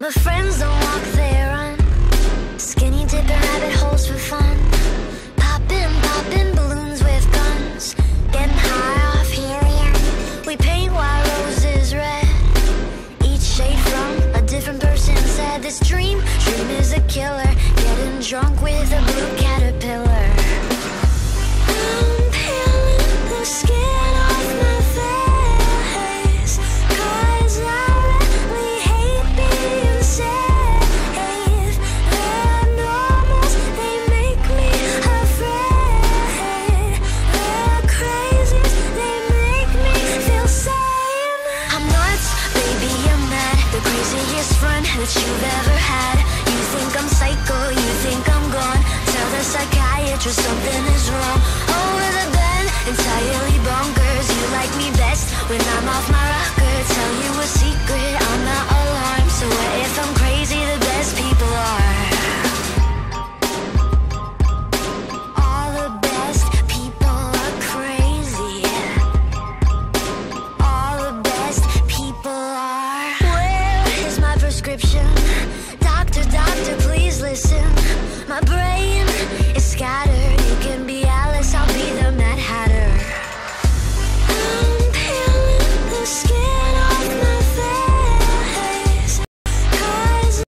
My friends don't walk, they run. Skinny dipping rabbit holes for fun. Popping balloons with guns. Getting high off helium. We paint white roses red. Each shade from a different person said this dream is a killer. Getting drunk with a blue caterpillar. I'm peeling the skin off my face, 'cause I really hate being safe. They're normals, they make me afraid. They're crazies, they make me feel sane. I'm nuts, baby, I'm mad. The craziest friend that you've ever had. You think I'm psycho, you think I'm gone. Tell the psychiatrist something